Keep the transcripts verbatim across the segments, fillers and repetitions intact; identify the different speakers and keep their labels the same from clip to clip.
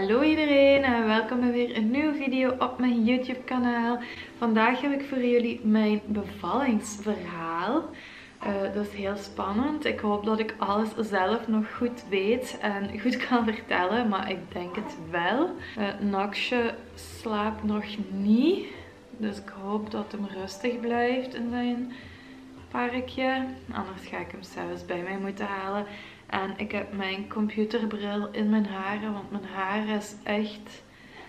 Speaker 1: Hallo iedereen en welkom bij weer een nieuwe video op mijn YouTube kanaal. Vandaag heb ik voor jullie mijn bevallingsverhaal. Uh, dat is heel spannend. Ik hoop dat ik alles zelf nog goed weet en goed kan vertellen, maar ik denk het wel. Uh, Noxje slaapt nog niet, dus ik hoop dat hem rustig blijft in zijn parkje. Anders ga ik hem zelfs bij mij moeten halen. En ik heb mijn computerbril in mijn haren, want mijn haar is echt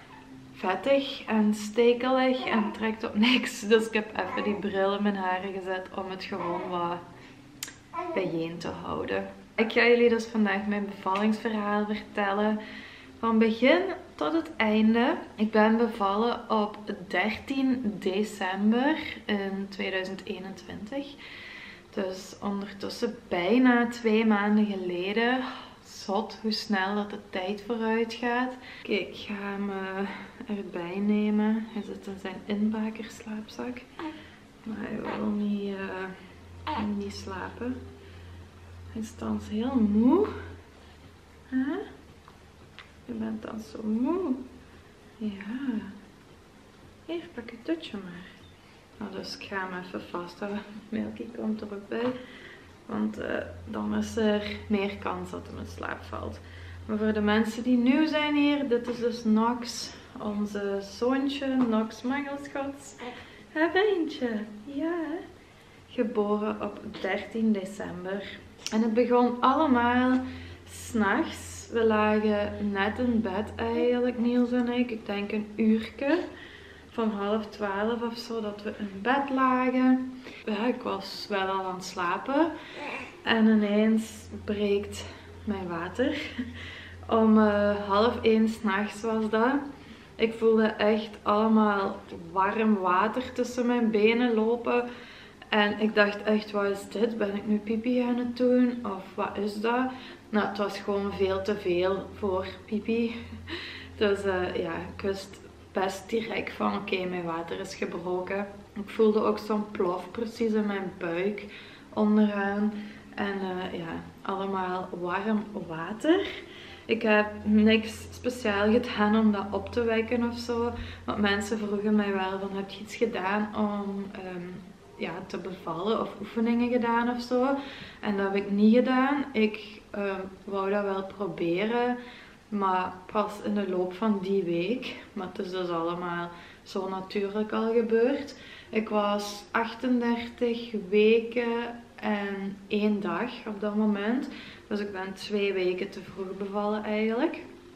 Speaker 1: vettig en stekelig en trekt op niks. Dus ik heb even die bril in mijn haren gezet om het gewoon wat bijeen te houden. Ik ga jullie dus vandaag mijn bevallingsverhaal vertellen. Van begin tot het einde. Ik ben bevallen op dertien december in tweeduizend eenentwintig. Dus ondertussen bijna twee maanden geleden. Zot hoe snel dat de tijd vooruit gaat. Kijk, ik ga hem uh, erbij nemen. Hij zit in zijn inbakerslaapzak. Maar hij wil niet, uh, niet slapen. Hij is thans heel moe. Huh? Je bent dan zo moe. Ja. Hier, pak je tutje maar. Nou, dus ik ga hem even vasthouden. Milky komt er ook bij. Want uh, dan is er meer kans dat hij in slaap valt. Maar voor de mensen die nieuw zijn hier. Dit is dus Nox. Onze zoontje. Nox Mangelschots. Haar eentje. Ja. Geboren op dertien december. En het begon allemaal 's nachts. We lagen net in bed eigenlijk, Niels en ik. Ik denk een uurtje. Van half twaalf of zo, dat we in bed lagen. Ja, ik was wel al aan het slapen. En ineens breekt mijn water. Om uh, half één 's nachts was dat. Ik voelde echt allemaal warm water tussen mijn benen lopen. En ik dacht echt, wat is dit? Ben ik nu pipi aan het doen? Of wat is dat? Nou, het was gewoon veel te veel voor pipi. Dus uh, ja, ik wist best direct van oké, okay, mijn water is gebroken. Ik voelde ook zo'n plof precies in mijn buik onderaan. En uh, ja, allemaal warm water. Ik heb niks speciaal gedaan om dat op te wekken of zo. Want mensen vroegen mij wel van, heb je iets gedaan om um, ja, te bevallen of oefeningen gedaan of zo. En dat heb ik niet gedaan. Ik uh, wou dat wel proberen. Maar pas in de loop van die week. Maar het is dus allemaal zo natuurlijk al gebeurd. Ik was achtendertig weken en één dag op dat moment. Dus ik ben twee weken te vroeg bevallen eigenlijk.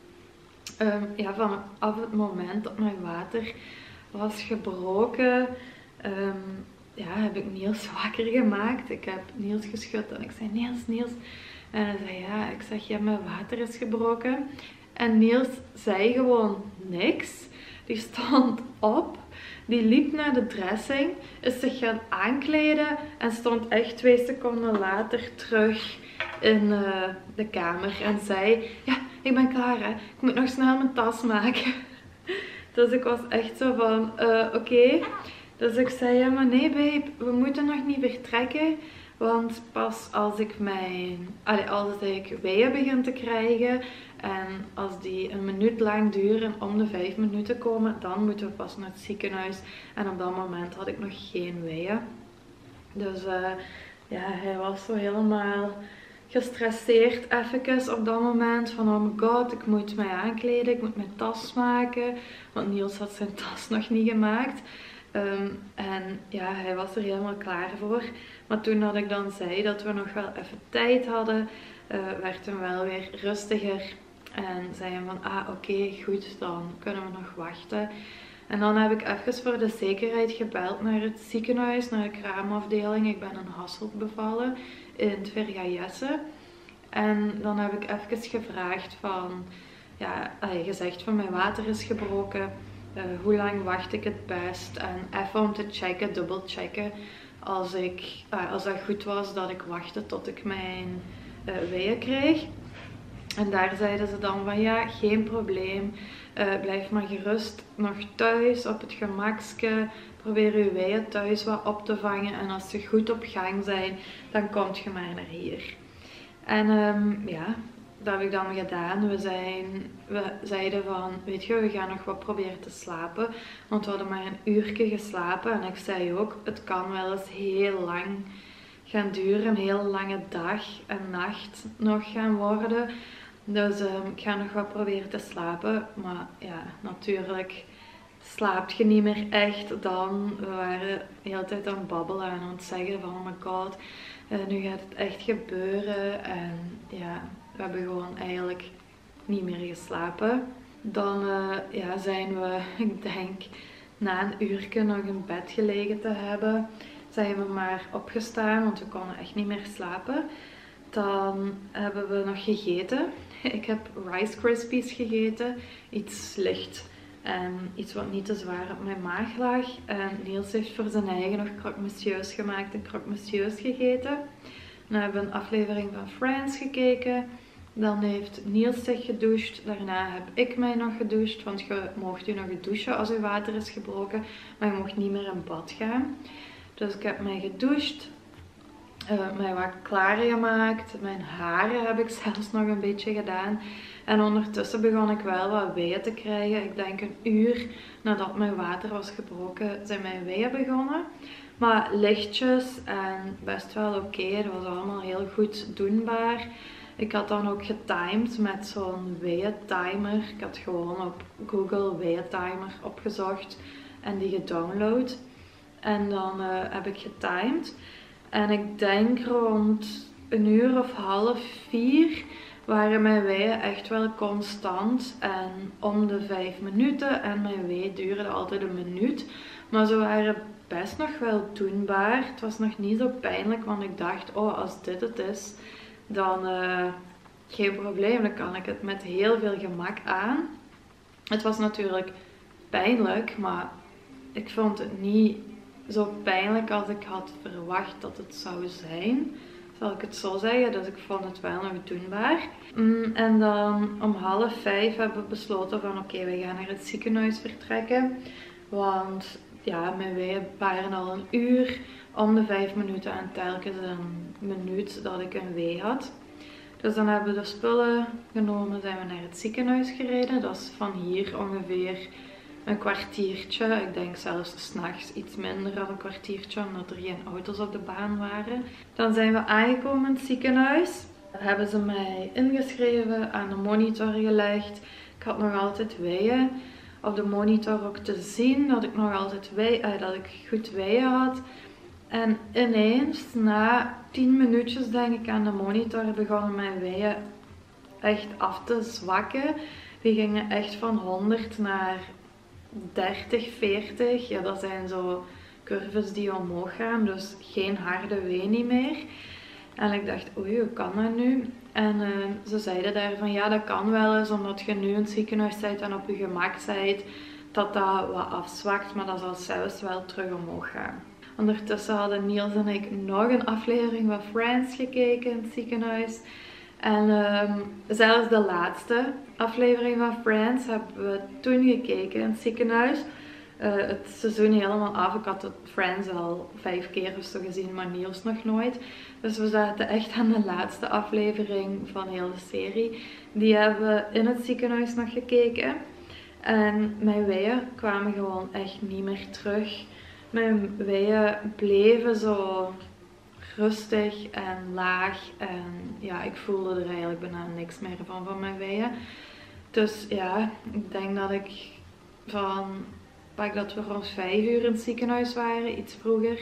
Speaker 1: Um, ja, vanaf het moment dat mijn water was gebroken, um, ja, heb ik Niels wakker gemaakt. Ik heb Niels geschud en ik zei, Niels, Niels. En hij zei, ja, ik zeg, ja, mijn water is gebroken. En Niels zei gewoon niks. Die stond op. Die liep naar de dressing. Is zich gaan aankleden. En stond echt twee seconden later terug in uh, de kamer. En zei, ja, ik ben klaar hè. Ik moet nog snel mijn tas maken. Dus ik was echt zo van, uh, oké. Okay. Dus ik zei, ja, maar nee babe, we moeten nog niet vertrekken. Want pas als ik mijn, allee, als ik weeën begin te krijgen en als die een minuut lang duren om de vijf minuten komen, dan moeten we pas naar het ziekenhuis. En op dat moment had ik nog geen weeën. Dus uh, ja, hij was zo helemaal gestresseerd even op dat moment. Van oh my god, ik moet mij aankleden, ik moet mijn tas maken. Want Niels had zijn tas nog niet gemaakt. Um, en ja, hij was er helemaal klaar voor. Maar toen dat ik dan zei dat we nog wel even tijd hadden, uh, werd hem wel weer rustiger. En zei hij van, ah oké, okay, goed, dan kunnen we nog wachten. En dan heb ik even voor de zekerheid gebeld naar het ziekenhuis, naar de kraamafdeling. Ik ben in Hasselt bevallen, in het Vergajesse. En dan heb ik even gevraagd van, ja, gezegd van mijn water is gebroken. Uh, hoe lang wacht ik het best? En even om te checken, dubbel checken. Als, ik, uh, als dat goed was, dat ik wachtte tot ik mijn uh, weeën kreeg. En daar zeiden ze dan van ja, geen probleem. Uh, blijf maar gerust nog thuis op het gemakske. Probeer uw weeën thuis wat op te vangen. En als ze goed op gang zijn, dan kom je maar naar hier. En um, ja, dat heb ik dan gedaan. We, zijn, we zeiden van, weet je, we gaan nog wat proberen te slapen. Want we hadden maar een uurtje geslapen. En ik zei ook, het kan wel eens heel lang gaan duren. Een heel lange dag en nacht nog gaan worden. Dus um, ik ga nog wat proberen te slapen. Maar ja, natuurlijk slaapt je niet meer echt dan. We waren de hele tijd aan het babbelen en aan het zeggen van, oh my god, uh, nu gaat het echt gebeuren. En ja, we hebben gewoon eigenlijk niet meer geslapen. Dan uh, ja, zijn we, ik denk, na een uurtje nog in bed gelegen te hebben, zijn we maar opgestaan, want we konden echt niet meer slapen. Dan hebben we nog gegeten. Ik heb Rice Krispies gegeten. Iets licht en iets wat niet te zwaar op mijn maag lag. En Niels heeft voor zijn eigen nog croque monsieurs gemaakt en croque monsieurs gegeten. Dan hebben we een aflevering van Friends gekeken. Dan heeft Niels zich gedoucht. Daarna heb ik mij nog gedoucht. Want je mocht je nog douchen als je water is gebroken. Maar je mocht niet meer in bad gaan. Dus ik heb mij gedoucht. Uh, mij wat klaargemaakt. Mijn haren heb ik zelfs nog een beetje gedaan. En ondertussen begon ik wel wat weeën te krijgen. Ik denk een uur nadat mijn water was gebroken zijn mijn weeën begonnen. Maar lichtjes en best wel oké. Okay. Het was allemaal heel goed doenbaar. Ik had dan ook getimed met zo'n weeëntimer. Ik had gewoon op Google weeëntimer opgezocht en die gedownload. En dan uh, heb ik getimed. En ik denk rond een uur of half vier waren mijn weeën echt wel constant. En om de vijf minuten. En mijn wee duurde altijd een minuut. Maar ze waren best nog wel doenbaar. Het was nog niet zo pijnlijk. Want ik dacht, oh, als dit het is, dan uh, geen probleem. Dan kan ik het met heel veel gemak aan. Het was natuurlijk pijnlijk. Maar ik vond het niet zo pijnlijk als ik had verwacht dat het zou zijn. Zal ik het zo zeggen. Dus ik vond het wel nog doenbaar. Mm, en dan om half vijf hebben we besloten van oké, okay, we gaan naar het ziekenhuis vertrekken. Want ja, mijn weeën waren al een uur om de vijf minuten en telkens een minuut dat ik een wee had. Dus dan hebben we de spullen genomen, zijn we naar het ziekenhuis gereden. Dat is van hier ongeveer een kwartiertje. Ik denk zelfs 's nachts iets minder dan een kwartiertje, omdat er geen auto's op de baan waren. Dan zijn we aangekomen in het ziekenhuis. Daar hebben ze mij ingeschreven, aan de monitor gelegd. Ik had nog altijd weeën. Op de monitor ook te zien dat ik nog altijd wee, uh, dat ik goed weeën had. En ineens, na tien minuutjes denk ik aan de monitor, begonnen mijn weeën echt af te zwakken. Die gingen echt van honderd naar dertig, veertig. Ja, dat zijn zo curves die omhoog gaan. Dus geen harde wee niet meer. En ik dacht, oei, hoe kan dat nu? En uh, ze zeiden daar van, ja, dat kan wel eens, omdat je nu in het ziekenhuis bent en op je gemak bent, dat dat wat afzwakt, maar dat zal zelfs wel terug omhoog gaan. Ondertussen hadden Niels en ik nog een aflevering van Friends gekeken in het ziekenhuis. En um, zelfs de laatste aflevering van Friends hebben we toen gekeken in het ziekenhuis. Uh, het seizoen helemaal af. Ik had het Friends al vijf keer of zo gezien, maar Niels nog nooit. Dus we zaten echt aan de laatste aflevering van heel de serie. Die hebben we in het ziekenhuis nog gekeken. En mijn weeën kwamen gewoon echt niet meer terug. Mijn weeën bleven zo rustig en laag. En ja, ik voelde er eigenlijk bijna niks meer van, van mijn weeën. Dus ja, ik denk dat ik van... Pak dat we rond vijf uur in het ziekenhuis waren, iets vroeger.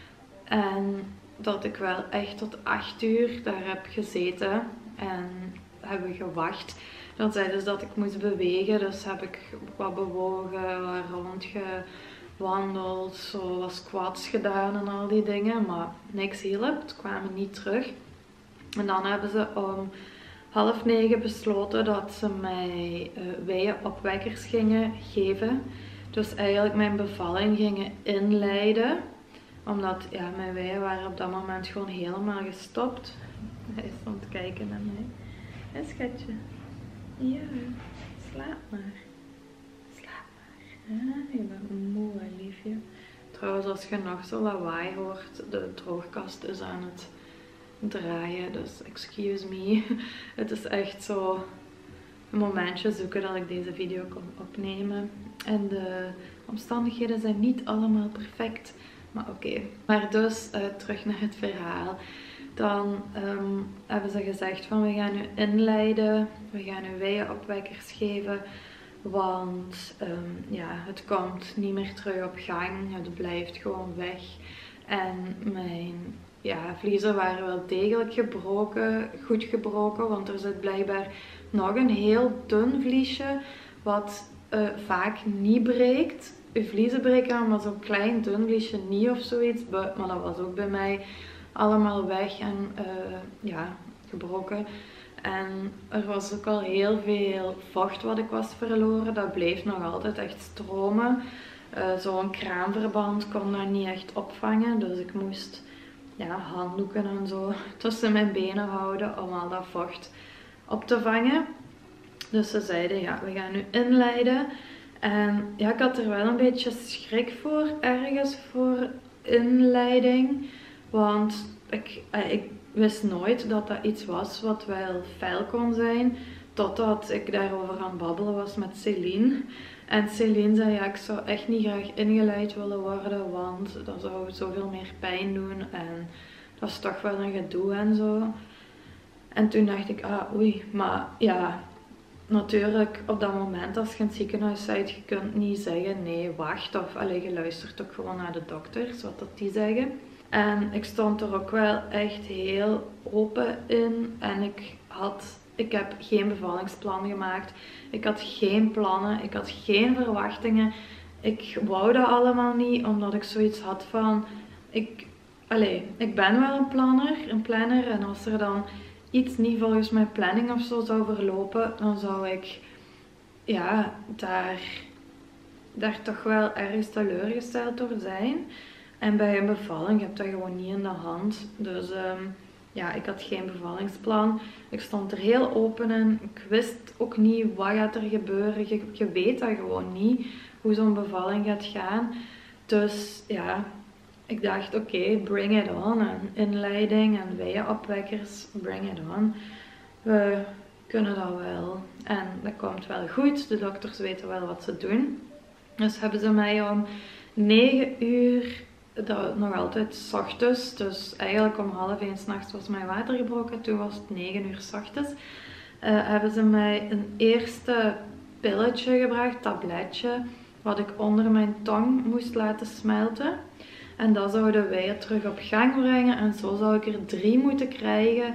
Speaker 1: En dat ik wel echt tot acht uur daar heb gezeten en hebben gewacht. Dan zeiden ze dat ik moest bewegen, dus heb ik wat bewogen, wat rondgewandeld, zo wat squats gedaan en al die dingen. Maar niks hielp, het kwamen niet terug. En dan hebben ze om half negen besloten dat ze mij uh, weeënopwekkers gingen geven. Dus eigenlijk mijn bevalling gingen inleiden. Omdat ja, mijn weeën waren op dat moment gewoon helemaal gestopt. Hij is aan het kijken naar mij. Hé schatje. Ja, slaap maar. Slaap maar. Ja, je bent moe, liefje. Trouwens, als je nog zo lawaai hoort, de droogkast is aan het draaien. Dus excuse me. Het is echt zo een momentje zoeken dat ik deze video kon opnemen. En de omstandigheden zijn niet allemaal perfect. Maar oké. Okay. Maar dus uh, terug naar het verhaal. Dan um, hebben ze gezegd van we gaan nu inleiden. We gaan nu weeënopwekkers geven. Want um, ja, het komt niet meer terug op gang. Het blijft gewoon weg. En mijn ja, vliezen waren wel degelijk gebroken. Goed gebroken. Want er zit blijkbaar nog een heel dun vliesje. Wat uh, vaak niet breekt. Uw vliezen breken, maar zo'n klein dun vliesje niet of zoiets. Maar dat was ook bij mij allemaal weg en uh, ja, gebroken. En er was ook al heel veel vocht wat ik was verloren. Dat bleef nog altijd echt stromen. Uh, Zo'n kraamverband kon dat niet echt opvangen. Dus ik moest ja, handdoeken en zo tussen mijn benen houden om al dat vocht op te vangen. Dus ze zeiden ja, we gaan nu inleiden. En ja, ik had er wel een beetje schrik voor ergens voor inleiding. Want ik, ik wist nooit dat dat iets was wat wel fel kon zijn. Totdat ik daarover aan het babbelen was met Celine. En Celine zei ja, ik zou echt niet graag ingeleid willen worden. Want dat zou zoveel meer pijn doen. En dat is toch wel een gedoe en zo. En toen dacht ik, ah oei, maar ja... Natuurlijk, op dat moment als je in het ziekenhuis bent, je kunt niet zeggen nee, wacht. Of allee, je luistert ook gewoon naar de dokters, wat dat die zeggen. En ik stond er ook wel echt heel open in. En ik had, ik heb geen bevallingsplan gemaakt. Ik had geen plannen, ik had geen verwachtingen. Ik wou dat allemaal niet, omdat ik zoiets had van... Ik, allee, ik ben wel een planner, een planner. En als er dan... iets niet volgens mijn planning of zo zou verlopen, dan zou ik ja, daar, daar toch wel ergens teleurgesteld door zijn. En bij een bevalling heb je dat gewoon niet in de hand. Dus um, ja, ik had geen bevallingsplan. Ik stond er heel open in. Ik wist ook niet wat gaat er gebeuren. Je, je weet dat gewoon niet, hoe zo'n bevalling gaat gaan. Dus ja... Ik dacht, oké, okay, bring it on. En inleiding en weeënopwekkers, bring it on. We kunnen dat wel. En dat komt wel goed. De dokters weten wel wat ze doen. Dus hebben ze mij om negen uur, dat nog altijd 's ochtends, dus eigenlijk om half één 's nachts was mijn water gebroken. Toen was het negen uur 's ochtends. Uh, hebben ze mij een eerste pilletje gebracht, tabletje, wat ik onder mijn tong moest laten smelten. En dat zouden wij terug op gang brengen. En zo zou ik er drie moeten krijgen.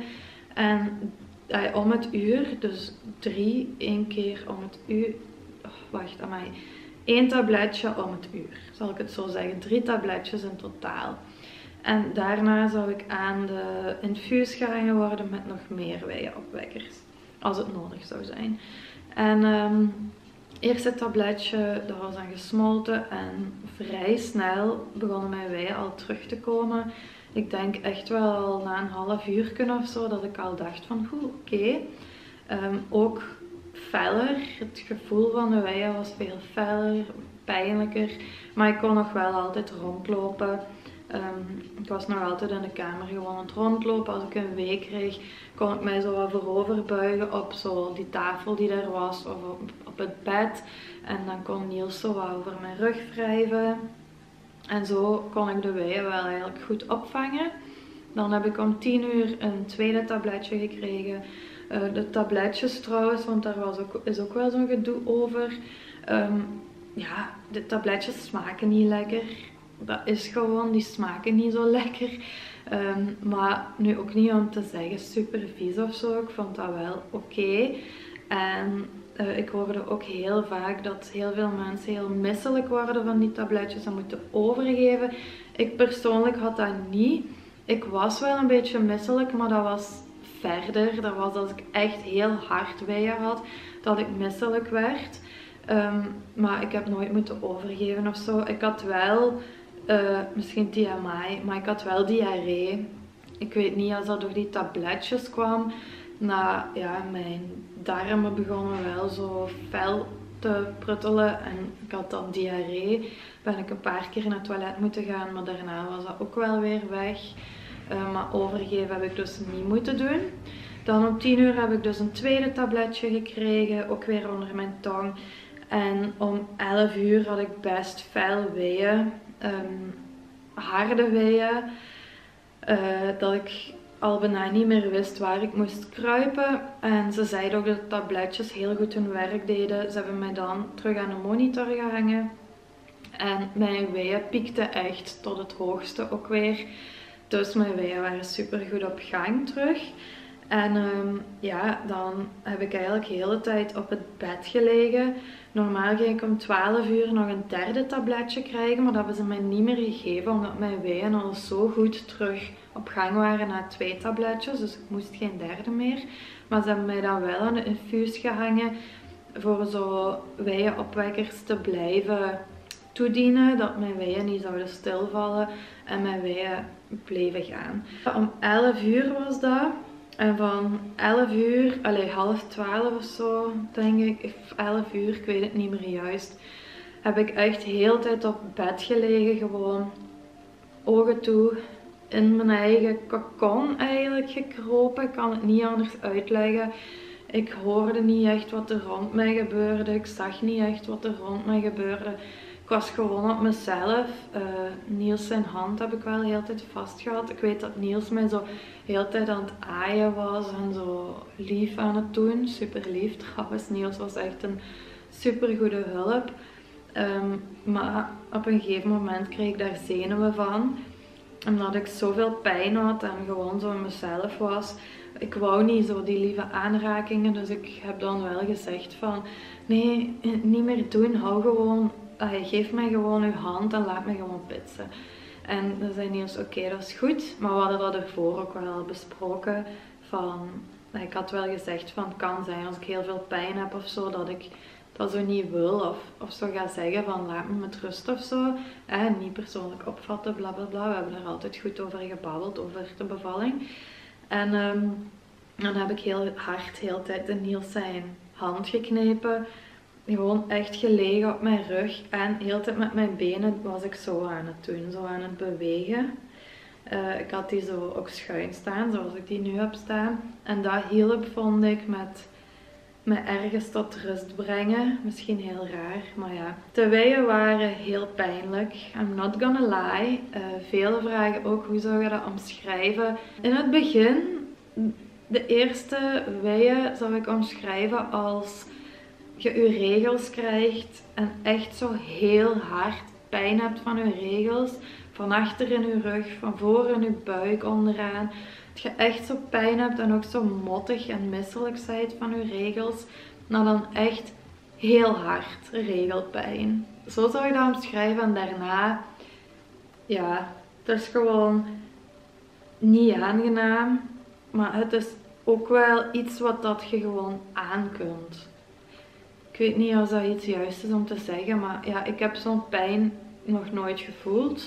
Speaker 1: En eh, om het uur. Dus drie, één keer om het uur. Oh, wacht, amai. Eén tabletje om het uur. Zal ik het zo zeggen. Drie tabletjes in totaal. En daarna zou ik aan de infuus gehangen worden met nog meer weeënopwekkers. Als het nodig zou zijn. En... Um, eerste tabletje, dat was dan gesmolten en vrij snel begonnen mijn weeën al terug te komen. Ik denk echt wel na een half uur of zo dat ik al dacht van oké. Okay. Um, ook feller, het gevoel van de weeën was veel feller, pijnlijker. Maar ik kon nog wel altijd rondlopen. Um, ik was nog altijd in de kamer gewoon aan het rondlopen. Als ik een wee kreeg, kon ik mij zo wat voorover buigen op zo die tafel die er was of op, op het bed. En dan kon Niels zo wat over mijn rug wrijven. En zo kon ik de weeën wel eigenlijk goed opvangen. Dan heb ik om tien uur een tweede tabletje gekregen. Uh, de tabletjes trouwens, want daar was ook, is ook wel zo'n gedoe over. Um, ja, de tabletjes smaken niet lekker. Dat is gewoon, die smaken niet zo lekker. Um, maar nu ook niet om te zeggen super vies of zo. Ik vond dat wel oké. Okay. En uh, ik hoorde ook heel vaak dat heel veel mensen heel misselijk worden van die tabletjes en moeten overgeven. Ik persoonlijk had dat niet. Ik was wel een beetje misselijk, maar dat was verder. Dat was als ik echt heel hard weeën had, dat ik misselijk werd. Um, maar ik heb nooit moeten overgeven of zo. Ik had wel... Uh, misschien T M I, maar ik had wel diarree. Ik weet niet als dat door die tabletjes kwam. Nou ja, mijn darmen begonnen wel zo fel te pruttelen en ik had dan diarree. Ben ik een paar keer naar het toilet moeten gaan, maar daarna was dat ook wel weer weg. Uh, maar overgeven heb ik dus niet moeten doen. Dan om tien uur heb ik dus een tweede tabletje gekregen, ook weer onder mijn tong. En om elf uur had ik best fel weeën, um, harde weeën, uh, dat ik al bijna niet meer wist waar ik moest kruipen. En ze zeiden ook dat de tabletjes heel goed hun werk deden. Ze hebben mij dan terug aan de monitor gehangen. En mijn weeën piekten echt tot het hoogste ook weer. Dus mijn weeën waren super goed op gang terug. En um, ja, dan heb ik eigenlijk de hele tijd op het bed gelegen. Normaal ging ik om twaalf uur nog een derde tabletje krijgen, maar dat hebben ze mij niet meer gegeven, omdat mijn weeën al zo goed terug op gang waren na twee tabletjes. Dus ik moest geen derde meer. Maar ze hebben mij dan wel aan de infuus gehangen voor zo weeënopwekkers te blijven toedienen, dat mijn weeën niet zouden stilvallen en mijn weeën bleven gaan. Om elf uur was dat. En van elf uur, allee, half twaalf of zo, denk ik, of elf uur, ik weet het niet meer juist, heb ik echt heel de tijd op bed gelegen, gewoon ogen toe, in mijn eigen cocon eigenlijk gekropen. Ik kan het niet anders uitleggen. Ik hoorde niet echt wat er rond mij gebeurde, ik zag niet echt wat er rond mij gebeurde. Ik was gewoon op mezelf. Uh, Niels zijn hand heb ik wel de hele tijd vastgehad. Ik weet dat Niels mij zo de hele tijd aan het aaien was en zo lief aan het doen. Super lief trouwens. Niels was echt een super goede hulp. Um, maar op een gegeven moment kreeg ik daar zenuwen van. Omdat ik zoveel pijn had en gewoon zo in mezelf was. Ik wou niet zo die lieve aanrakingen. Dus ik heb dan wel gezegd van nee, niet meer doen. Hou gewoon. Hij geeft mij gewoon uw hand en laat me gewoon pitsen. En dan zei Niels, oké, okay, dat is goed. Maar we hadden dat ervoor ook wel besproken. Van, ik had wel gezegd van, het kan zijn als ik heel veel pijn heb of zo, dat ik dat zo niet wil. Of, of zo ga zeggen van, laat me met rust of zo. En niet persoonlijk opvatten, bla bla bla. We hebben er altijd goed over gebabbeld, over de bevalling. En um, dan heb ik heel hard, heel de tijd in Niels zijn hand geknepen. Gewoon echt gelegen op mijn rug en heel de tijd met mijn benen was ik zo aan het doen, zo aan het bewegen. Uh, ik had die zo ook schuin staan, zoals ik die nu heb staan. En dat hielp, vond ik, met me ergens tot rust brengen. Misschien heel raar, maar ja. De weeën waren heel pijnlijk. I'm not gonna lie. Uh, vele vragen ook, hoe zou je dat omschrijven? In het begin, de eerste weeën zou ik omschrijven als je je regels krijgt en echt zo heel hard pijn hebt van je regels. Van achter in je rug, van voor in je buik onderaan. Dat je echt zo pijn hebt en ook zo mottig en misselijk bent van je regels. Nou dan echt heel hard regelpijn. Zo zou ik dat omschrijven en daarna, ja, het is gewoon niet aangenaam. Maar het is ook wel iets wat dat je gewoon aan kunt. Ik weet niet of dat iets juist is om te zeggen, maar ja, ik heb zo'n pijn nog nooit gevoeld.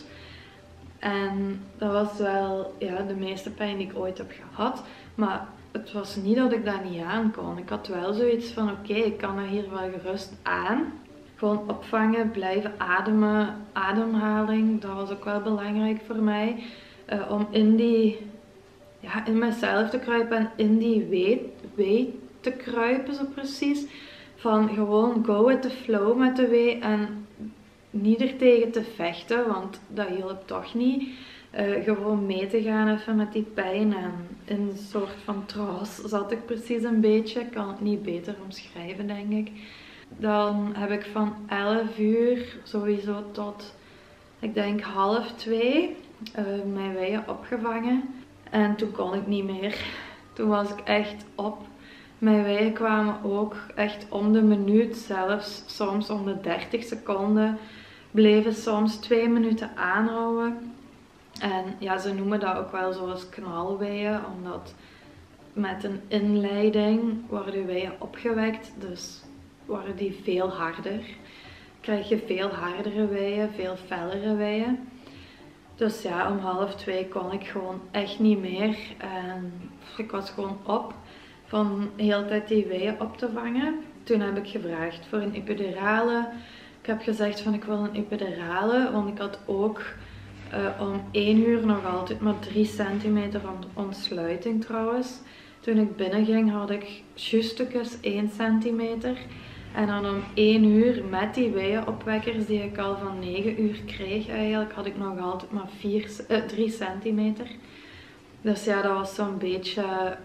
Speaker 1: En dat was wel ja, de meeste pijn die ik ooit heb gehad. Maar het was niet dat ik dat niet aan kon. Ik had wel zoiets van, oké, okay, ik kan er hier wel gerust aan. Gewoon opvangen, blijven ademen, ademhaling, dat was ook wel belangrijk voor mij. Uh, om in die, ja, in mezelf te kruipen en in die wee, wee te kruipen, zo precies. Van gewoon go with the flow met de wee en niet er tegen te vechten, want dat hielp toch niet. Uh, gewoon mee te gaan even met die pijn en in een soort van trance zat ik precies een beetje. Ik kan het niet beter omschrijven, denk ik. Dan heb ik van elf uur sowieso tot, ik denk half twee, uh, mijn weeën opgevangen. En toen kon ik niet meer. Toen was ik echt op. Mijn weeën kwamen ook echt om de minuut, zelfs soms om de dertig seconden. Bleven soms twee minuten aanhouden. En ja, ze noemen dat ook wel zoals knalweeën, omdat met een inleiding worden de weeën opgewekt, dus worden die veel harder. Krijg je veel hardere weeën, veel fellere weeën. Dus ja, om half twee kon ik gewoon echt niet meer. En ik was gewoon op van de hele tijd die weeën op te vangen. Toen heb ik gevraagd voor een epidurale. Ik heb gezegd van ik wil een epidurale, want ik had ook Uh, om één uur nog altijd maar drie centimeter van ontsluiting trouwens. Toen ik binnen ging had ik justekes één centimeter. En dan om één uur met die weeënopwekkers die ik al van negen uur kreeg eigenlijk, had ik nog altijd maar drie centimeter. Dus ja, dat was zo'n beetje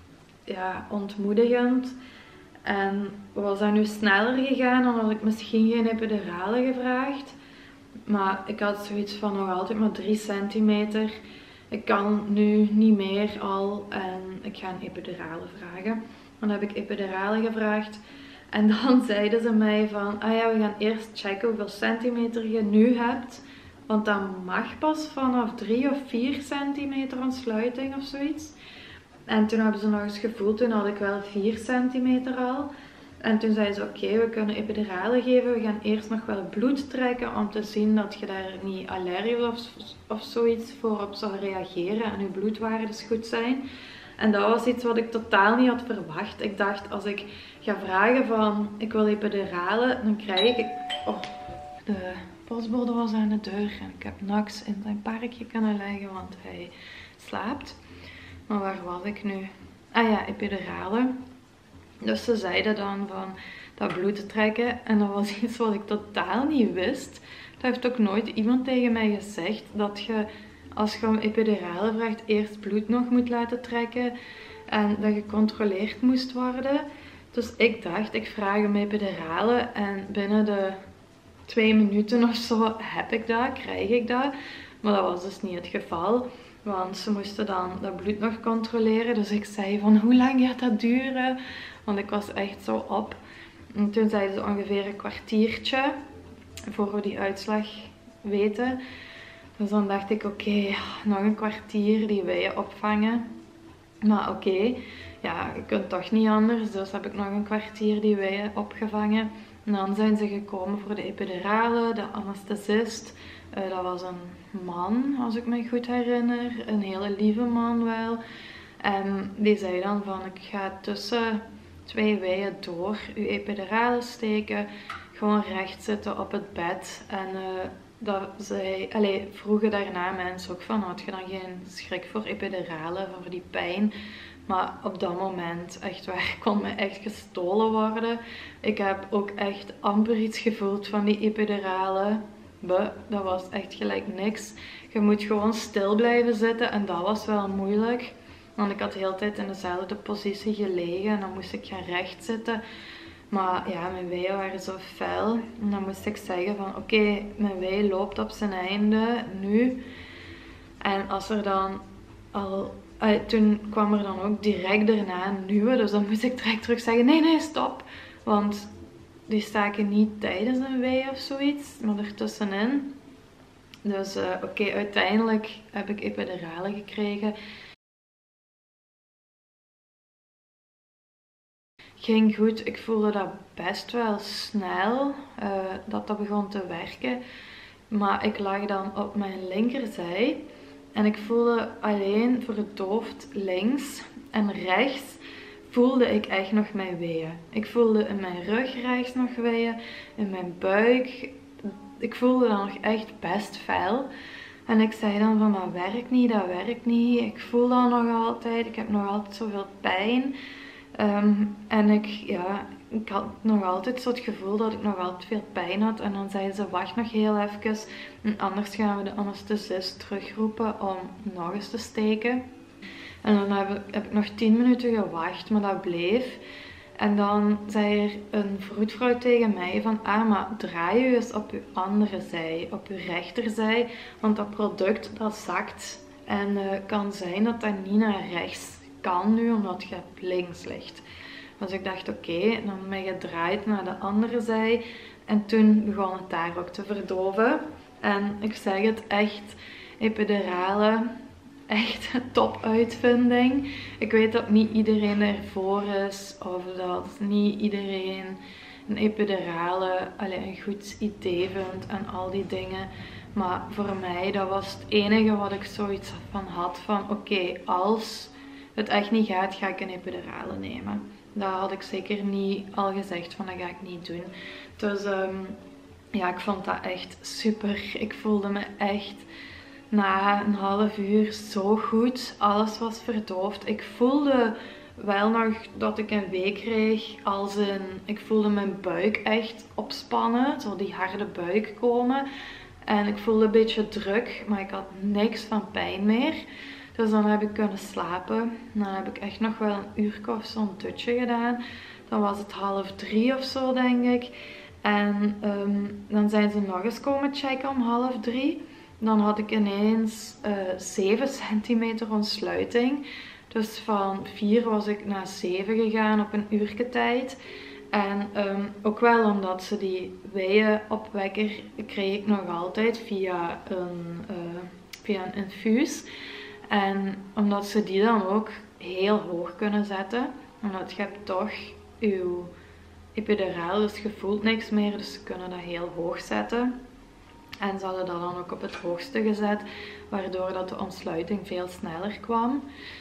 Speaker 1: ja, ontmoedigend. En was dat nu sneller gegaan, dan had ik misschien geen epidurale gevraagd. Maar ik had zoiets van nog altijd maar drie centimeter. Ik kan nu niet meer al en ik ga een epidurale vragen. Dan heb ik epidurale gevraagd. En dan zeiden ze mij van, ah ja, we gaan eerst checken hoeveel centimeter je nu hebt. Want dat mag pas vanaf drie of vier centimeter ontsluiting of zoiets. En toen hebben ze nog eens gevoeld, toen had ik wel vier centimeter al. En toen zeiden ze, oké, okay, we kunnen epidurale geven. We gaan eerst nog wel bloed trekken om te zien dat je daar niet allergisch of, of zoiets voor op zou reageren. En je bloedwaardes goed zijn. En dat was iets wat ik totaal niet had verwacht. Ik dacht, als ik ga vragen van, ik wil epidurale, dan krijg ik... Oh, de postbode was aan de deur en ik heb Nax in zijn parkje kunnen leggen, want hij slaapt. Maar waar was ik nu? Ah ja, epidurale. Dus ze zeiden dan van dat bloed te trekken. En dat was iets wat ik totaal niet wist. Dat heeft ook nooit iemand tegen mij gezegd. Dat je, als je om epidurale vraagt, eerst bloed nog moet laten trekken. En dat gecontroleerd moest worden. Dus ik dacht, ik vraag om epidurale. En binnen de twee minuten of zo heb ik dat, krijg ik dat. Maar dat was dus niet het geval. Want ze moesten dan dat bloed nog controleren. Dus ik zei van, hoe lang gaat dat duren? Want ik was echt zo op. En toen zeiden ze ongeveer een kwartiertje. Voor we die uitslag weten. Dus dan dacht ik, oké, okay, nog een kwartier die weeën opvangen. Maar oké, okay, ja, je kunt toch niet anders. Dus heb ik nog een kwartier die weeën opgevangen. En dan zijn ze gekomen voor de epidurale, de anesthesist. Uh, dat was een man, als ik me goed herinner. Een hele lieve man wel. En die zei dan van, ik ga tussen twee weeën door uw epidurale steken. Gewoon recht zitten op het bed. En uh, dat zij, allez, vroegen daarna mensen ook van, had je dan geen schrik voor epidurale, voor die pijn? Maar op dat moment, echt waar, kon me echt gestolen worden. Ik heb ook echt amper iets gevoeld van die epidurale. Buh, dat was echt gelijk niks. Je moet gewoon stil blijven zitten en dat was wel moeilijk. Want ik had de hele tijd in dezelfde positie gelegen en dan moest ik gaan recht zitten. Maar ja, mijn weeën waren zo fel. En dan moest ik zeggen van oké, okay, mijn wee loopt op zijn einde nu. En als er dan al... Uh, toen kwam er dan ook direct daarna een nieuwe. Dus dan moest ik direct terug zeggen nee, nee, stop. Want die staken niet tijdens een wee of zoiets, maar ertussenin. Dus uh, oké, okay, uiteindelijk heb ik epidurale gekregen. Ging goed, ik voelde dat best wel snel, uh, dat dat begon te werken. Maar ik lag dan op mijn linkerzij en ik voelde alleen verdoofd links en rechts voelde ik echt nog mijn weeën. Ik voelde in mijn rug rechts nog weeën, in mijn buik. Ik voelde dat nog echt best fel. En ik zei dan van dat werkt niet, dat werkt niet. Ik voel dat nog altijd, ik heb nog altijd zoveel pijn. Um, en ik, ja, ik had nog altijd zo het gevoel dat ik nog altijd veel pijn had. En dan zeiden ze, wacht nog heel even. En anders gaan we de anesthesist terugroepen om nog eens te steken. En dan heb ik, heb ik nog tien minuten gewacht, maar dat bleef. En dan zei er een vroedvrouw tegen mij van, ah, maar draai je eens op je andere zij, op je rechterzij. Want dat product, dat zakt. En uh, kan zijn dat dat niet naar rechts kan nu, omdat je op links ligt. Dus ik dacht, oké, okay, dan ben je gedraaid naar de andere zij. En toen begon het daar ook te verdoven. En ik zeg het echt, epidurale, echt een top-uitvinding. Ik weet dat niet iedereen ervoor is, of dat niet iedereen een epidurale allee, een goed idee vindt en al die dingen. Maar voor mij, dat was het enige wat ik zoiets van had van, oké, okay, als het echt niet gaat, ga ik een epidurale nemen. Dat had ik zeker niet al gezegd van, dat ga ik niet doen. Dus um, ja, ik vond dat echt super. Ik voelde me echt na een half uur zo goed. Alles was verdoofd. Ik voelde wel nog dat ik een wee kreeg, als een, ik voelde mijn buik echt opspannen, zo die harde buik komen. En ik voelde een beetje druk, maar ik had niks van pijn meer. Dus dan heb ik kunnen slapen. Dan heb ik echt nog wel een uur of zo'n dutje gedaan. Dan was het half drie of zo, denk ik. En um, dan zijn ze nog eens komen checken om half drie. Dan had ik ineens uh, zeven centimeter ontsluiting. Dus van vier was ik naar zeven gegaan op een uurtje tijd. En um, ook wel omdat ze die weeënopwekker kreeg ik nog altijd via een, uh, via een infuus. En omdat ze die dan ook heel hoog kunnen zetten. Omdat je hebt toch je epiduraal, dus je voelt niks meer. Dus ze kunnen dat heel hoog zetten. En ze hadden dat dan ook op het hoogste gezet. Waardoor dat de ontsluiting veel sneller kwam.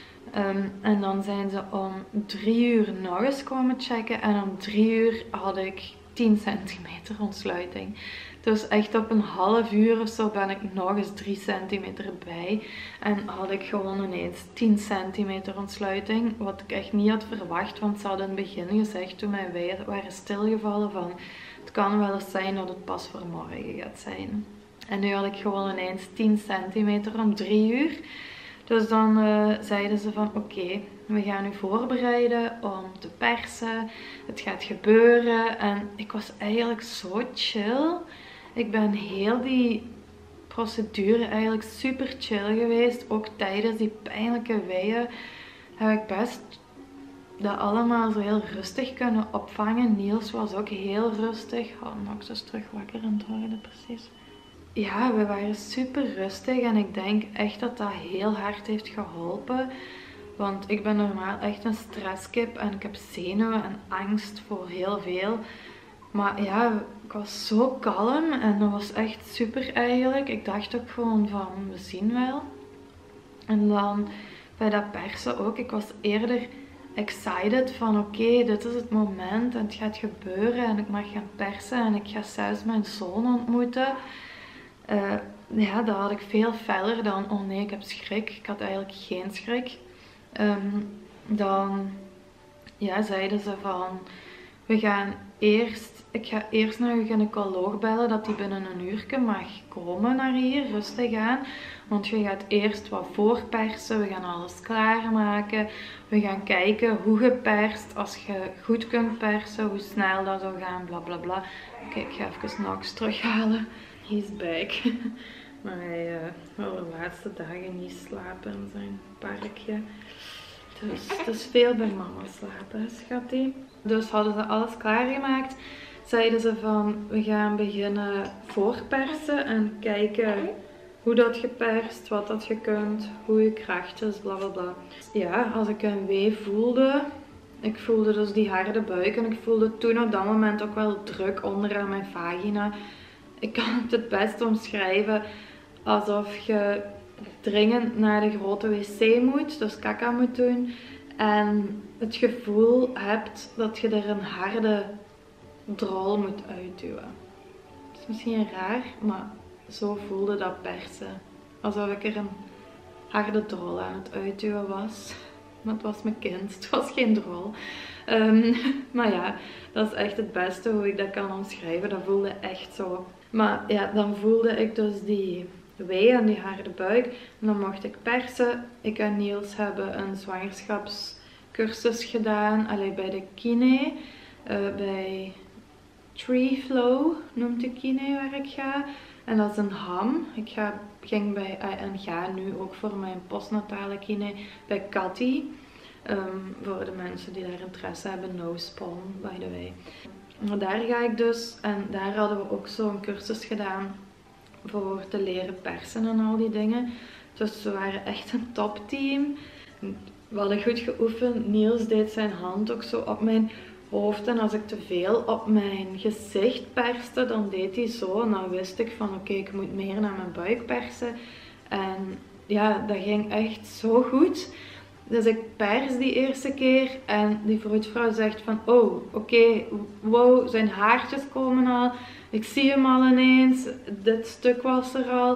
Speaker 1: Um, en dan zijn ze om drie uur nog eens komen checken. En om drie uur had ik tien centimeter ontsluiting. Dus echt op een half uur of zo ben ik nog eens drie centimeter bij. En had ik gewoon ineens tien centimeter ontsluiting. Wat ik echt niet had verwacht. Want ze hadden in het begin gezegd, toen mijn weeën waren stilgevallen, van het kan wel eens zijn dat het pas voor morgen gaat zijn. En nu had ik gewoon ineens tien centimeter om drie uur. Dus dan uh, zeiden ze van oké, okay, we gaan u voorbereiden om te persen. Het gaat gebeuren. En ik was eigenlijk zo chill. Ik ben heel die procedure eigenlijk super chill geweest. Ook tijdens die pijnlijke weeën heb ik best dat allemaal zo heel rustig kunnen opvangen. Niels was ook heel rustig. Oh, Nox is terug wakker aan het worden, precies. Ja, we waren super rustig en ik denk echt dat dat heel hard heeft geholpen. Want ik ben normaal echt een stresskip en ik heb zenuwen en angst voor heel veel. Maar ja, ik was zo kalm en dat was echt super eigenlijk. Ik dacht ook gewoon van, we zien wel. En dan bij dat persen ook, ik was eerder excited van oké, okay, dit is het moment en het gaat gebeuren en ik mag gaan persen en ik ga zelfs mijn zoon ontmoeten. Uh, ja, dat had ik veel feller dan, oh nee, ik heb schrik. Ik had eigenlijk geen schrik. Um, dan ja, zeiden ze van, we gaan eerst, ik ga eerst naar uw gynaecoloog bellen dat die binnen een uurtje mag komen naar hier, rustig aan. Want je gaat eerst wat voorpersen, we gaan alles klaarmaken. We gaan kijken hoe je perst, als je goed kunt persen, hoe snel dat zou gaan, bla bla bla. Oké, ik ga even Nox terughalen. He's back. Maar hij uh, wil de laatste dagen niet slapen in zijn parkje. Dus het is veel bij mama slapen, schatje. Dus hadden ze alles klaargemaakt. Zeiden ze van, we gaan beginnen voorpersen en kijken hoe dat je perst, wat dat je kunt, hoe je kracht is, bla bla bla. Ja, als ik een wee voelde, ik voelde dus die harde buik en ik voelde toen op dat moment ook wel druk onderaan mijn vagina. Ik kan het het best omschrijven alsof je dringend naar de grote wc moet, dus kaka moet doen. En het gevoel hebt dat je er een harde drol moet uitduwen. Het is misschien raar, maar zo voelde dat persen. Alsof ik er een harde drol aan het uitduwen was. Maar het was mijn kind, het was geen drol. Um, maar ja, dat is echt het beste hoe ik dat kan omschrijven. Dat voelde echt zo. Maar ja, dan voelde ik dus die wee en die harde buik. En dan mocht ik persen. Ik en Niels hebben een zwangerschapscursus gedaan. Allee, bij de kine. Uh, bij Tree Flow noemt de kine waar ik ga. En dat is een ham. Ik ga, ging bij, uh, en ga nu ook voor mijn postnatale kine bij Cathy. Um, voor de mensen die daar interesse hebben. No spawn, by the way. Maar daar ga ik dus. En daar hadden we ook zo'n cursus gedaan. Voor te leren persen en al die dingen. Dus we waren echt een topteam. We hadden goed geoefend. Niels deed zijn hand ook zo op mijn hoofd. En als ik te veel op mijn gezicht perste, dan deed hij zo. En dan wist ik van oké, okay, ik moet meer naar mijn buik persen. En ja, dat ging echt zo goed. Dus ik pers die eerste keer en die vroedvrouw zegt van oh, oké, okay, wow, zijn haartjes komen al. Ik zie hem al ineens. Dit stuk was er al.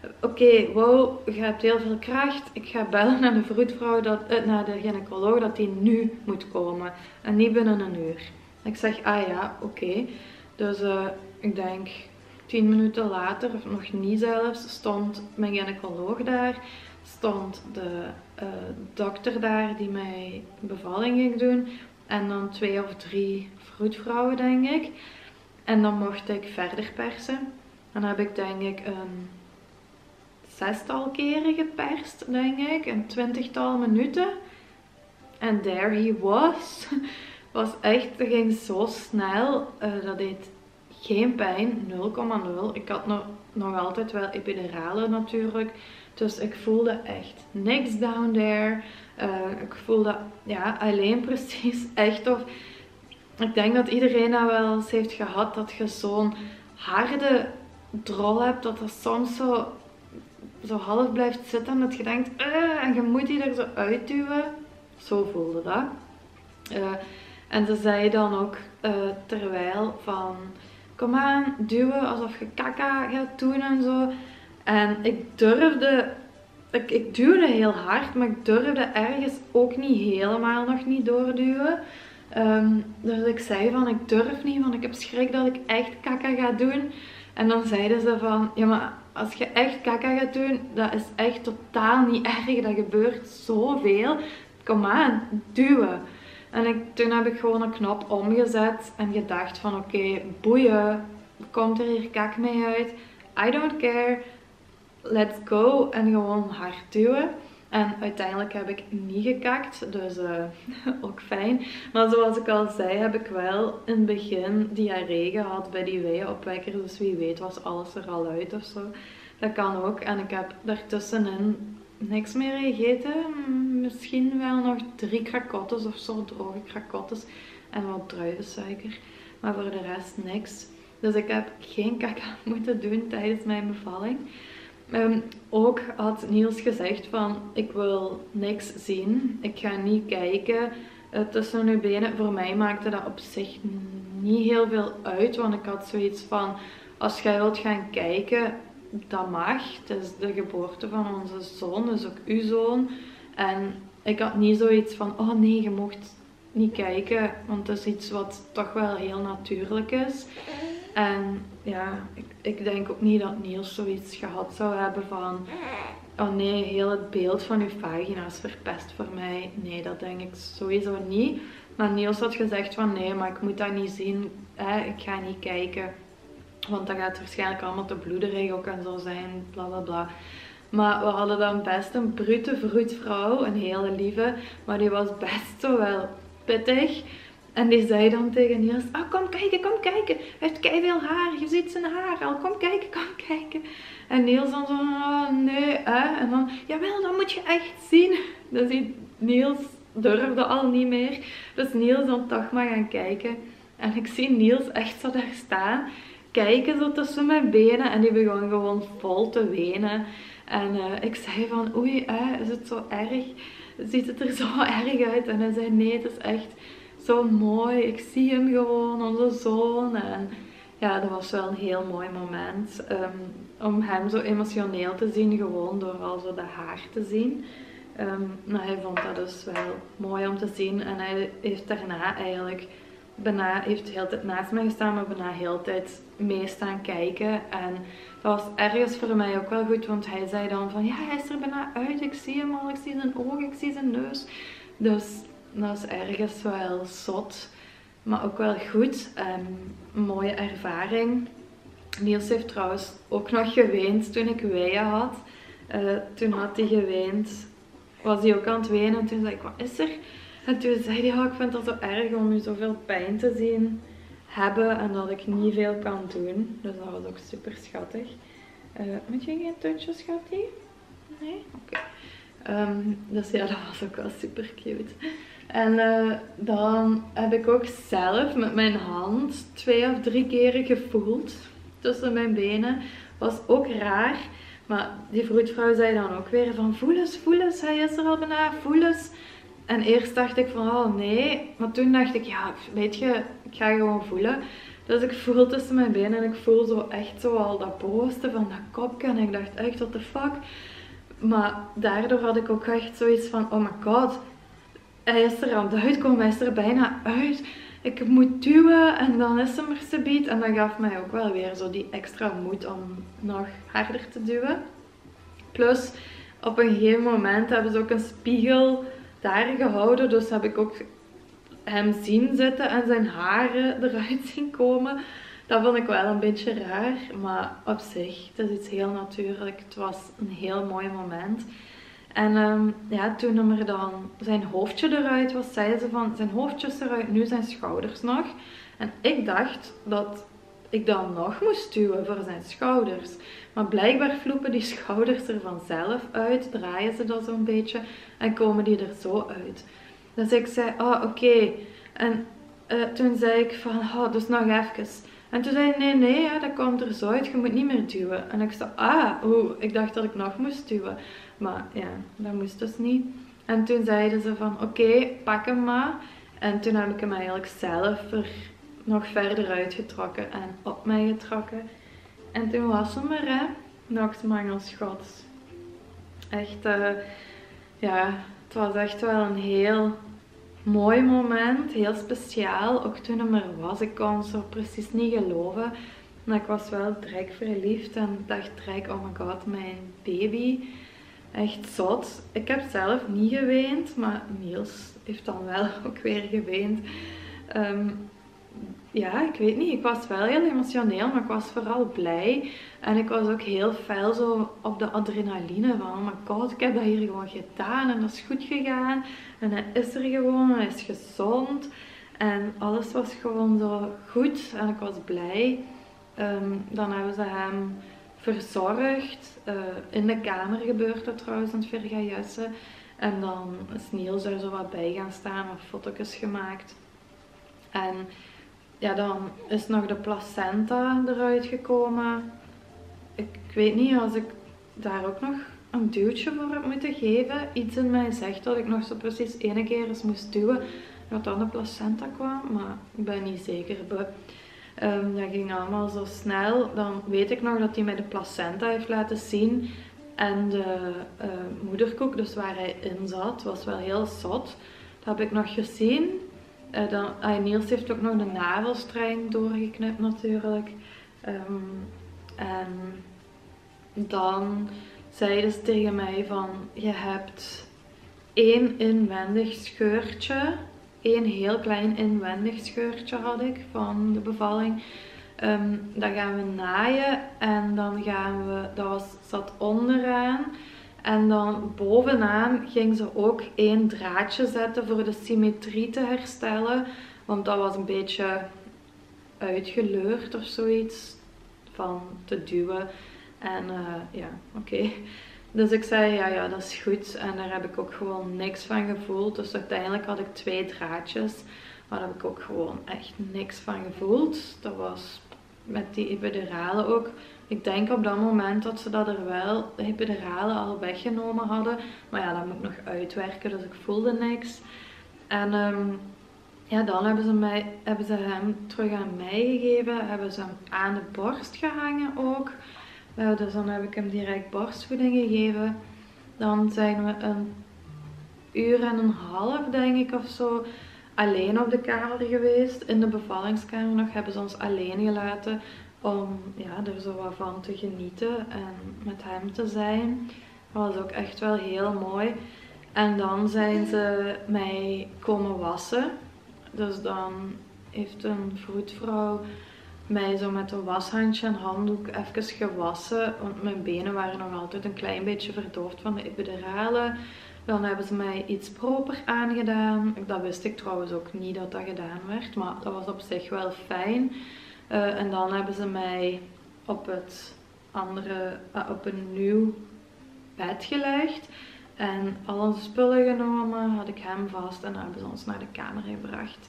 Speaker 1: Oké, okay, wow, je hebt heel veel kracht. Ik ga bellen naar de vroedvrouw, dat, uh, naar de gynaecoloog, dat die nu moet komen. En niet binnen een uur. Ik zeg, ah ja, oké. Okay. Dus uh, ik denk tien minuten later, of nog niet zelfs, stond mijn gynaecoloog daar. Stond de uh, dokter daar die mij bevalling ging doen. En dan twee of drie vroedvrouwen, denk ik. En dan mocht ik verder persen. Dan heb ik denk ik een zestal keren geperst, denk ik. Een twintigtal minuten. En there he was. Was echt, het ging zo snel. Uh, dat deed geen pijn. nul komma nul. Ik had nog, nog altijd wel epiduralen natuurlijk. Dus ik voelde echt niks down there. Uh, ik voelde ja, alleen precies echt of... Ik denk dat iedereen dat wel eens heeft gehad. Dat je zo'n harde drol hebt. Dat dat soms zo, zo half blijft zitten. En dat je denkt, uh, en je moet die er zo uitduwen. Zo voelde dat. Uh, en ze zei dan ook uh, terwijl van... Kom aan, duwen alsof je kaka gaat doen en zo. En ik durfde... Ik, ik duwde heel hard, maar ik durfde ergens ook niet helemaal nog niet doorduwen. Um, dus ik zei van, ik durf niet, want ik heb schrik dat ik echt kaka ga doen. En dan zeiden ze van, ja maar als je echt kaka gaat doen, dat is echt totaal niet erg. Dat gebeurt zoveel. Kom aan, duwen. En ik, toen heb ik gewoon een knop omgezet en gedacht van, oké, okay, boeien. Komt er hier kak mee uit? I don't care. Let's go. En gewoon hard duwen. En uiteindelijk heb ik niet gekakt, dus uh, ook fijn. Maar zoals ik al zei, heb ik wel in het begin diarree gehad bij die weeënopwekker. Dus wie weet was alles er al uit of zo. Dat kan ook. En ik heb daartussenin niks meer gegeten. Misschien wel nog drie krakottes of zo, droge krakottes. En wat druivensuiker. Maar voor de rest niks. Dus ik heb geen kaka moeten doen tijdens mijn bevalling. Um, ook had Niels gezegd van, ik wil niks zien, ik ga niet kijken uh, tussen uw benen. Voor mij maakte dat op zich niet heel veel uit, want ik had zoiets van, als jij wilt gaan kijken, dat mag. Het is de geboorte van onze zoon, dus ook uw zoon. En ik had niet zoiets van, oh nee, je mocht niet kijken, want het is iets wat toch wel heel natuurlijk is. En ja, ik, ik denk ook niet dat Niels zoiets gehad zou hebben van, oh nee, heel het beeld van uw vagina is verpest voor mij. Nee, dat denk ik sowieso niet. Maar Niels had gezegd van, nee, maar ik moet dat niet zien. Hè? Ik ga niet kijken. Want dat gaat waarschijnlijk allemaal te bloederig ook en zo zijn, bla bla bla. Maar we hadden dan best een brute vroedvrouw, een hele lieve. Maar die was best zo wel pittig. En die zei dan tegen Niels, oh, kom kijken, kom kijken. Hij heeft keiveel haar, je ziet zijn haar al. Kom kijken, kom kijken. En Niels dan zo, oh, nee, hè. En dan, jawel, dat moet je echt zien. Dus die Niels durfde al niet meer. Dus Niels dan toch maar gaan kijken. En ik zie Niels echt zo daar staan. Kijken zo tussen mijn benen. En die begon gewoon vol te wenen. En uh, ik zei van, oei, hè, is het zo erg? Ziet het er zo erg uit? En hij zei, nee, het is echt... zo mooi, ik zie hem gewoon, onze zoon. En ja, dat was wel een heel mooi moment. Um, om hem zo emotioneel te zien, gewoon door al zo de haar te zien. Um, nou, hij vond dat dus wel mooi om te zien. En hij heeft daarna eigenlijk, bijna, heeft de hele tijd naast mij gestaan, maar bijna de hele tijd mee staan kijken. En dat was ergens voor mij ook wel goed, want hij zei dan van, ja, hij is er bijna uit, ik zie hem al, ik zie zijn ogen, ik zie zijn neus. Dus... dat is ergens wel zot, maar ook wel goed. Um, een mooie ervaring. Niels heeft trouwens ook nog geweend toen ik weeën had. Uh, toen had hij geweend, was hij ook aan het wenen. En toen zei ik, wat is er? En toen zei hij, oh, ik vind het zo erg om je zoveel pijn te zien hebben en dat ik niet veel kan doen. Dus dat was ook super schattig. Uh, moet je geen tuntje, schatje? Nee? Oké. Okay. Um, dus ja, dat was ook wel super cute. En uh, dan heb ik ook zelf met mijn hand twee of drie keren gevoeld tussen mijn benen. Was ook raar. Maar die vroedvrouw zei dan ook weer van, voel eens, voel eens, hij is er al bijna, voel eens. En eerst dacht ik van, oh nee. Maar toen dacht ik, ja, weet je, ik ga gewoon voelen. Dus ik voel tussen mijn benen en ik voel zo echt zo al dat bovenste van dat kopje. En ik dacht echt, what the fuck. Maar daardoor had ik ook echt zoiets van, oh my god. Hij is er aan het uitkomen, hij is er bijna uit. Ik moet duwen en dan is hem er subiet. En dat gaf mij ook wel weer zo die extra moed om nog harder te duwen. Plus, op een gegeven moment hebben ze ook een spiegel daar gehouden. Dus heb ik ook hem zien zitten en zijn haren eruit zien komen. Dat vond ik wel een beetje raar. Maar op zich, het is iets heel natuurlijk. Het was een heel mooi moment. En um, ja, toen er dan zijn hoofdje eruit was, zeiden ze van zijn hoofdje is eruit, nu zijn schouders nog. En ik dacht dat ik dan nog moest duwen voor zijn schouders. Maar blijkbaar vloepen die schouders er vanzelf uit, draaien ze dat zo'n beetje en komen die er zo uit. Dus ik zei, oh oké. Okay. En uh, toen zei ik van, oh, dus nog even. En toen zei hij, nee, nee, ja, dat komt er zo uit, je moet niet meer duwen. En ik zei, ah, oeh, ik dacht dat ik nog moest duwen. Maar ja, dat moest dus niet. En toen zeiden ze van, oké, okay, pak hem maar. En toen heb ik hem eigenlijk zelf er nog verder uitgetrokken en op mij getrokken. En toen was hem er, hè. Nog mangelschots. Echt, uh, ja, het was echt wel een heel mooi moment. Heel speciaal. Ook toen hij er was, ik kon zo precies niet geloven. Maar ik was wel direct verliefd en dacht direct, oh my god, mijn baby. Echt zot. Ik heb zelf niet geweend, maar Niels heeft dan wel ook weer geweend. Um, ja, ik weet niet. Ik was wel heel emotioneel, maar ik was vooral blij. En ik was ook heel fel zo op de adrenaline van, oh my god, ik heb dat hier gewoon gedaan en dat is goed gegaan. En hij is er gewoon, hij is gezond. En alles was gewoon zo goed en ik was blij. Um, dan hebben ze hem verzorgd. Uh, in de kamer gebeurt dat trouwens, aan het vergajussen. En dan is Niels er zo wat bij gaan staan, wat foto's gemaakt. En ja, dan is nog de placenta eruit gekomen. Ik, ik weet niet, als ik daar ook nog een duwtje voor heb moeten geven. Iets in mij zegt dat ik nog zo precies ene keer eens moest duwen. Dat dan de placenta kwam, maar ik ben niet zeker. Um, dat ging allemaal zo snel. Dan weet ik nog dat hij mij de placenta heeft laten zien. En de uh, moederkoek, dus waar hij in zat, was wel heel zot. Dat heb ik nog gezien. Uh, dan, uh, Niels heeft ook nog de navelstreng doorgeknipt natuurlijk. Um, en dan zeiden ze tegen mij van, je hebt één inwendig scheurtje. Eén heel klein inwendig scheurtje had ik van de bevalling. Um, dat gaan we naaien en dan gaan we, dat was, zat onderaan. En dan bovenaan ging ze ook één draadje zetten voor de symmetrie te herstellen. Want dat was een beetje uitgeleurd of zoiets van te duwen. En uh, ja, oké. Okay. Dus ik zei, ja, ja, dat is goed. En daar heb ik ook gewoon niks van gevoeld. Dus uiteindelijk had ik twee draadjes. Maar daar heb ik ook gewoon echt niks van gevoeld. Dat was met die epiduralen ook. Ik denk op dat moment dat ze dat er wel, de epiduralen al weggenomen hadden. Maar ja, dat moet ik nog uitwerken. Dus ik voelde niks. En um, ja, dan hebben ze, mij, hebben ze hem terug aan mij gegeven. Hebben ze hem aan de borst gehangen ook. Uh, dus dan heb ik hem direct borstvoeding gegeven. Dan zijn we een uur en een half, denk ik, of zo, alleen op de kamer geweest. In de bevallingskamer nog hebben ze ons alleen gelaten om ja, er zo wat van te genieten en met hem te zijn. Dat was ook echt wel heel mooi. En dan zijn ze mij komen wassen. Dus dan heeft een vroedvrouw mij zo met een washandje en handdoek even gewassen. Want mijn benen waren nog altijd een klein beetje verdoofd van de epiduralen. Dan hebben ze mij iets proper aangedaan. Dat wist ik trouwens ook niet dat dat gedaan werd. Maar dat was op zich wel fijn. Uh, en dan hebben ze mij op het andere, uh, op een nieuw bed gelegd. En al onze spullen genomen, had ik hem vast en dan hebben ze ons naar de kamer gebracht.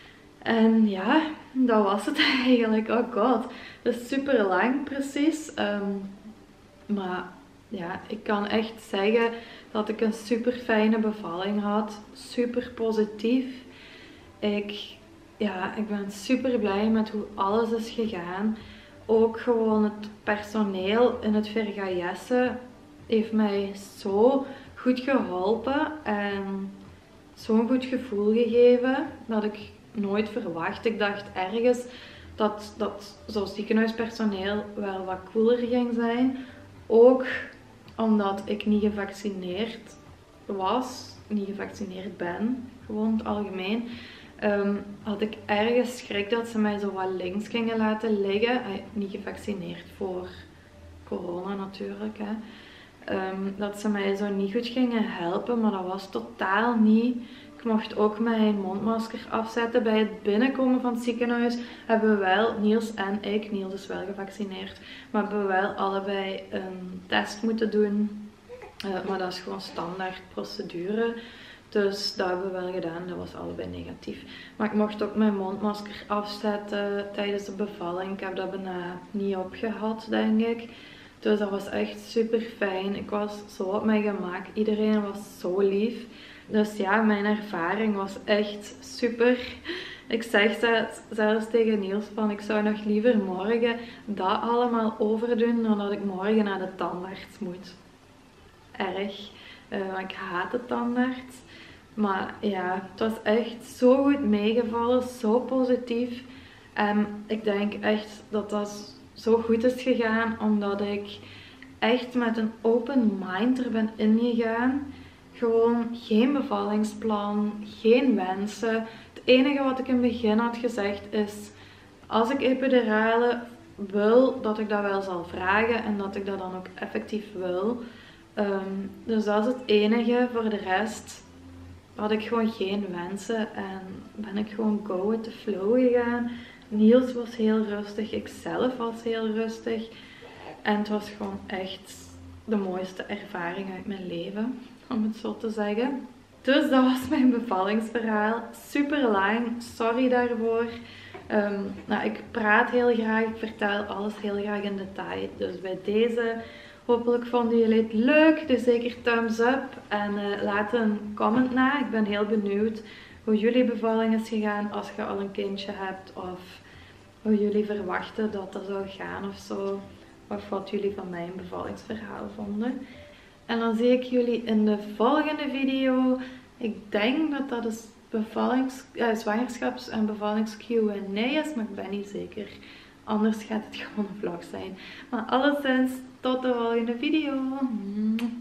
Speaker 1: En ja, dat was het eigenlijk. Oh god, dat is super lang precies. Um, maar ja, ik kan echt zeggen dat ik een super fijne bevalling had. Super positief. Ik ja, ik ben super blij met hoe alles is gegaan. Ook gewoon het personeel in het Vergaessen heeft mij zo goed geholpen en zo'n goed gevoel gegeven dat ik nooit verwacht. Ik dacht ergens dat, dat zo'n ziekenhuispersoneel wel wat cooler ging zijn. Ook omdat ik niet gevaccineerd was, niet gevaccineerd ben, gewoon in het algemeen. Um, had ik ergens schrik dat ze mij zo wat links gingen laten liggen. Uh, niet gevaccineerd voor corona natuurlijk. Hè. Um, dat ze mij zo niet goed gingen helpen, maar dat was totaal niet. Ik mocht ook mijn mondmasker afzetten. Bij het binnenkomen van het ziekenhuis hebben we wel, Niels en ik, Niels is wel gevaccineerd, maar hebben we wel allebei een test moeten doen. Uh, maar dat is gewoon standaard procedure. Dus dat hebben we wel gedaan, dat was allebei negatief. Maar ik mocht ook mijn mondmasker afzetten tijdens de bevalling. Ik heb dat bijna niet opgehad, denk ik. Dus dat was echt super fijn. Ik was zo op mijn gemak. Iedereen was zo lief. Dus ja, mijn ervaring was echt super. Ik zeg zelfs tegen Niels van ik zou nog liever morgen dat allemaal overdoen dan dat ik morgen naar de tandarts moet. Erg. Uh, ik haat de tandarts. Maar ja, het was echt zo goed meegevallen, zo positief. En ik denk echt dat dat zo goed is gegaan, omdat ik echt met een open mind er ben ingegaan. Gewoon geen bevallingsplan, geen wensen. Het enige wat ik in het begin had gezegd is, als ik epidurale wil, dat ik dat wel zal vragen en dat ik dat dan ook effectief wil. Um, dus dat is het enige. Voor de rest had ik gewoon geen wensen en ben ik gewoon go with the flow gegaan. Niels was heel rustig, ik zelf was heel rustig. En het was gewoon echt de mooiste ervaring uit mijn leven, om het zo te zeggen. Dus dat was mijn bevallingsverhaal. Super lang, sorry daarvoor. Um, nou, ik praat heel graag, ik vertel alles heel graag in detail. Dus bij deze, hopelijk vonden jullie het leuk. Dus zeker thumbs up en uh, laat een comment na. Ik ben heel benieuwd hoe jullie bevalling is gegaan als je al een kindje hebt. Of hoe jullie verwachten dat dat zou gaan of zo. Of wat jullie van mijn bevallingsverhaal vonden. En dan zie ik jullie in de volgende video. Ik denk dat dat is bevallings, uh, zwangerschaps- en bevallings Q en A is, maar ik ben niet zeker. Anders gaat het gewoon een vlog zijn. Maar alleszins, tot de volgende video.